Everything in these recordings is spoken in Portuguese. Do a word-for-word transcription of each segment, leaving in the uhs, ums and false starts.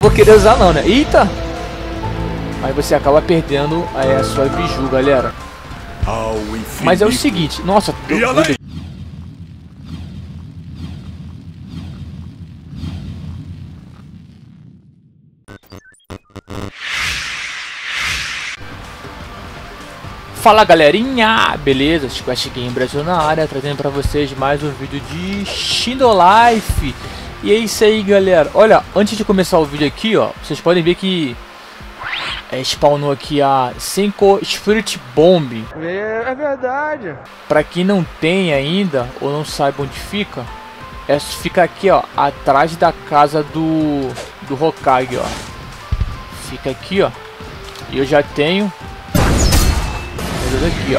Vou querer usar não, né? Eita! Aí você acaba perdendo aí, a sua biju, galera. Mas é o seguinte, nossa, tô doido. Fala galerinha, beleza? Squash Game Brasil na área, trazendo pra vocês mais um vídeo de Shindo Life. E é isso aí, galera. Olha, antes de começar o vídeo aqui, ó, vocês podem ver que é, spawnou aqui a cinco Spirit Bomb. É verdade. Pra quem não tem ainda, ou não sabe onde fica, é, fica aqui, ó, atrás da casa do, do Hokage, ó. Fica aqui, ó. E eu já tenho aqui, ó.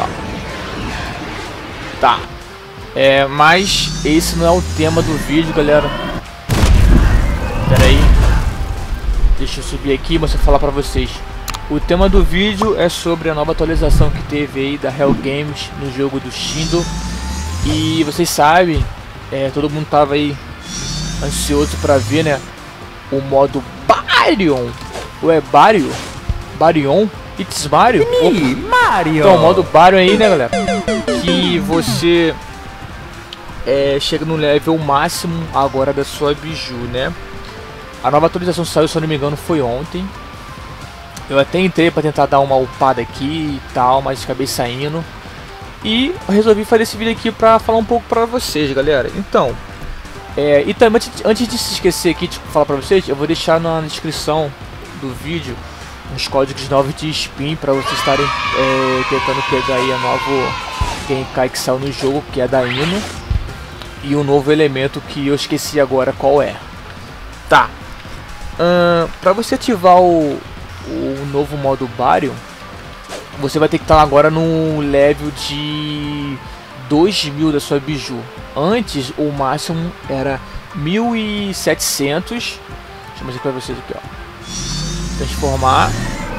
Tá. É, mas esse não é o tema do vídeo, galera. Pera aí. Deixa eu subir aqui e mostrar falar pra vocês. O tema do vídeo é sobre a nova atualização que teve aí da Hell Games no jogo do Shindo. E vocês sabem, é, todo mundo tava aí ansioso pra ver, né, o modo Baryon. Ou é Baryon? Baryon? It's Mario? Me, Mario! Então, o modo Baryon aí, né, galera? Que você é, chega no level máximo agora da sua biju, né? A nova atualização saiu, se eu não me engano, foi ontem. Eu até entrei pra tentar dar uma upada aqui e tal, mas acabei saindo. E resolvi fazer esse vídeo aqui pra falar um pouco pra vocês, galera. Então, é, e também antes, antes de se esquecer aqui de falar pra vocês, eu vou deixar na descrição do vídeo uns códigos novos de spin para vocês estarem é, tentando pegar aí a nova Genkai que saiu no jogo, que é da Ino, e um novo elemento que eu esqueci agora qual é. Tá. Hum, para você ativar o, o novo modo Baryon, você vai ter que estar agora no level de dois mil da sua biju. Antes o máximo era mil e setecentos. Deixa eu mostrar para vocês aqui, ó. Transformar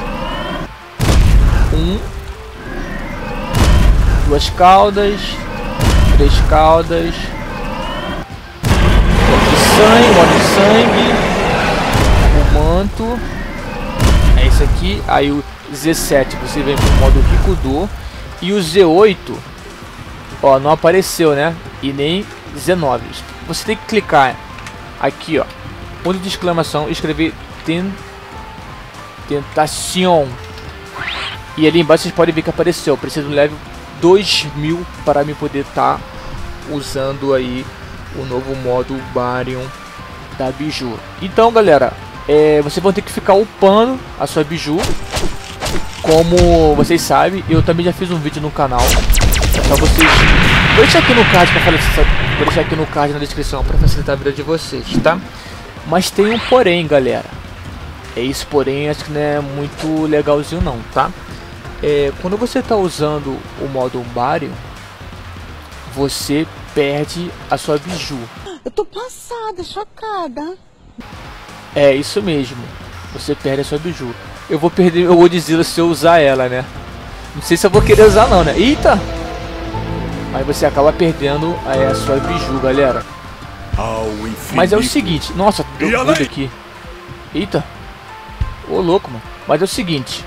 um, duas caudas, três caudas, modo de sangue, modo de sangue, o manto, é isso aqui. Aí o Z sete você vem pro modo Rikudo e o Z oito, ó, não apareceu, né? E nem Z nove. Você tem que clicar aqui, ó, ponto de exclamação, e escrever ten Tentacion. E ali embaixo vocês podem ver que apareceu. Eu preciso do level dois mil para me poder estar tá usando aí o novo modo Baryon da biju. Então, galera, é, vocês vão ter que ficar upando a sua biju. Como vocês sabem, eu também já fiz um vídeo no canal. Pra vocês. Vou deixar aqui no card para facilitar, vou deixar aqui no card na descrição para facilitar a vida de vocês, tá? Mas tem um porém, galera. É isso, porém, acho que não é muito legalzinho não, tá? É, quando você está usando o modo Baryon, você perde a sua biju. Eu tô passada, chocada. É isso mesmo, você perde a sua biju. Eu vou perder, eu vou dizer se eu usar ela, né? Não sei se eu vou querer usar não, né? Eita! Aí você acaba perdendo aí, a sua biju, galera. Mas é o seguinte, nossa, deu tudo aqui. Eita! Ô louco, mano. Mas é o seguinte,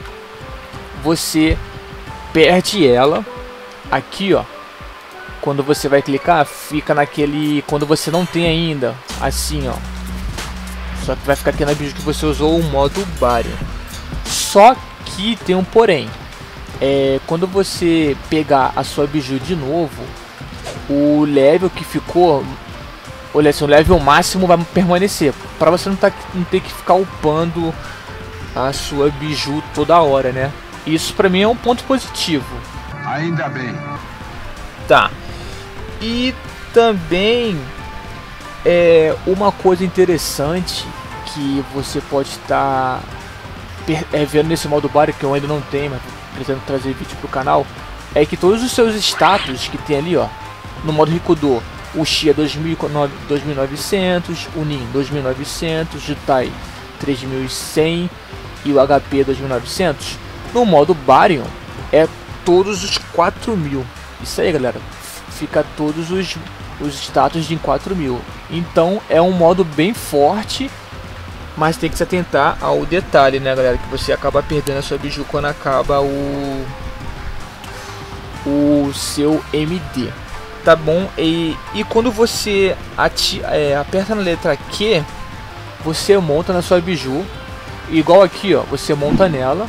você perde ela aqui, ó. Quando você vai clicar, fica naquele, quando você não tem ainda, assim, ó. Só que vai ficar aqui na biju que você usou o modo Baryon. Só que tem um porém. É, quando você pegar a sua biju de novo, o level que ficou, olha assim, o level máximo vai permanecer. Para você não, tá, não ter que ficar upando a sua biju toda hora, né? Isso pra mim é um ponto positivo. Ainda bem. Tá. E também é uma coisa interessante que você pode estar é, vendo nesse modo Baryon, que eu ainda não tenho, mas pretendo trazer vídeo pro canal, é que todos os seus status que tem ali, ó, no modo Rikudo, o Shi é dois mil e novecentos, o Nin dois mil e novecentos, o Jutai três mil e cem e o H P dois mil e novecentos. No modo Baryon é todos os quatro mil. Isso aí, galera, fica todos os, os status de quatro mil. Então é um modo bem forte Mas tem que se atentar ao detalhe, né, galera? Que você acaba perdendo a sua biju quando acaba o o seu M D, tá bom? E, e quando você ati, é, aperta na letra Q, você monta na sua biju. Igual aqui, ó, você monta nela.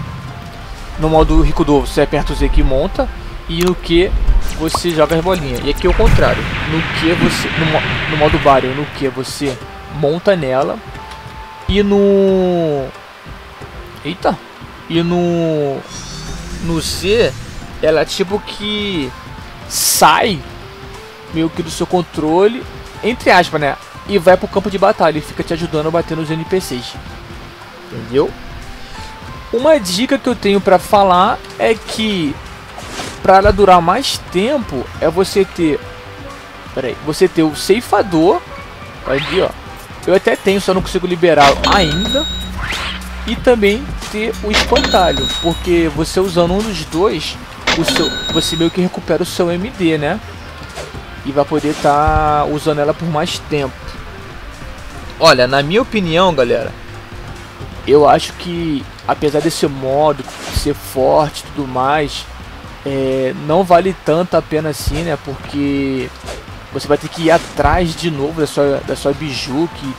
No modo Rikudo você aperta o Z que monta. E no Q você joga as bolinhas. E aqui é o contrário. No Q você, no, no modo Baryon, no Q você monta nela. E no... Eita! E no... No Z, ela tipo que sai meio que do seu controle, entre aspas, né? E vai pro campo de batalha e fica te ajudando a bater nos N P Cs. Entendeu? Uma dica que eu tenho pra falar é que pra ela durar mais tempo é você ter... Pera aí, você ter o ceifador. Ali, ó. Eu até tenho, só não consigo liberar ainda. E também ter o espantalho, porque você usando um dos dois, o seu, você meio que recupera o seu M D, né? E vai poder estar tá usando ela por mais tempo. Olha, na minha opinião, galera, eu acho que apesar desse modo ser forte e tudo mais, é, não vale tanto a pena assim, né? Porque você vai ter que ir atrás de novo da sua, da sua biju, que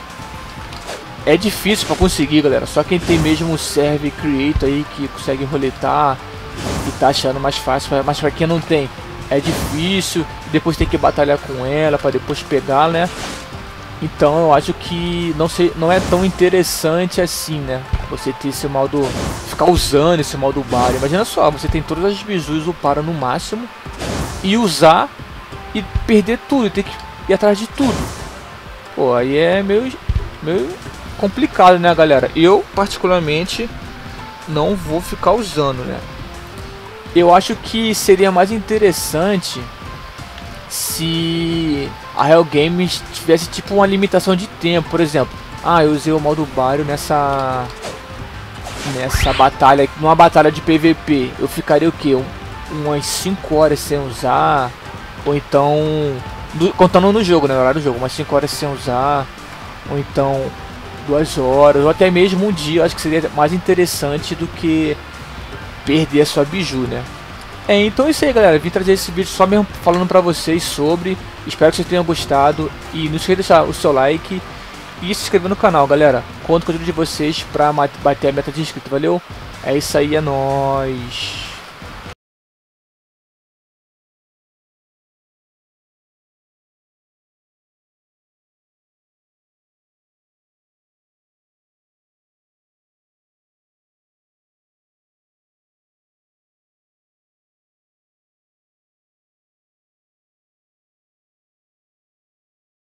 é difícil para conseguir, galera. Só quem tem mesmo o serve creator aí que consegue roletar e tá achando mais fácil. Mas para quem não tem, é difícil. Depois tem que batalhar com ela para depois pegar, né? Então eu acho que não, sei, não é tão interessante assim, né? Você ter esse modo, ficar usando esse modo Baryon. Imagina só, você tem todas as bijus upar no máximo e usar e perder tudo, ter que ir atrás de tudo. Pô, aí é meio, meio complicado, né, galera? Eu particularmente não vou ficar usando, né? Eu acho que seria mais interessante se a Hello Games tivesse tipo uma limitação de tempo, por exemplo. Ah, eu usei o modo Baryon nessa nessa batalha, numa batalha de P V P, eu ficaria o que? Um, umas cinco horas sem usar, ou então do, contando no jogo, né, no horário do jogo, umas cinco horas sem usar, ou então duas horas, ou até mesmo um dia. Eu acho que seria mais interessante do que perder a sua biju, né? É, então é isso aí, galera. Vim trazer esse vídeo só mesmo falando pra vocês sobre. Espero que vocês tenham gostado. E não esqueça de deixar o seu like e se inscrever no canal, galera. Conto com a ajuda de vocês pra bater a meta de inscrito. Valeu? É isso aí, é nóis.